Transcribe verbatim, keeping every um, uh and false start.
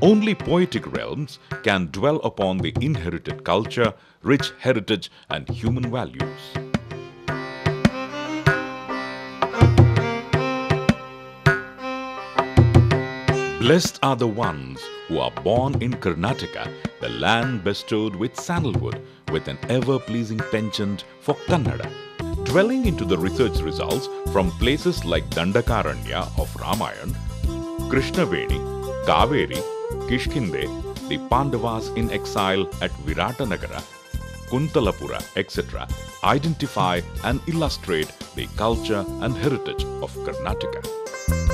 Only poetic realms can dwell upon the inherited culture, rich heritage and human values. Blessed are the ones who are born in Karnataka, the land bestowed with sandalwood, with an ever-pleasing penchant for Kannada. Dwelling into the research results from places like Dandakaranya of Ramayana, Krishnaveni, Kaveri, Kishkinde, the Pandavas in exile at Viratanagara, Kuntalapura, et cetera, identify and illustrate the culture and heritage of Karnataka.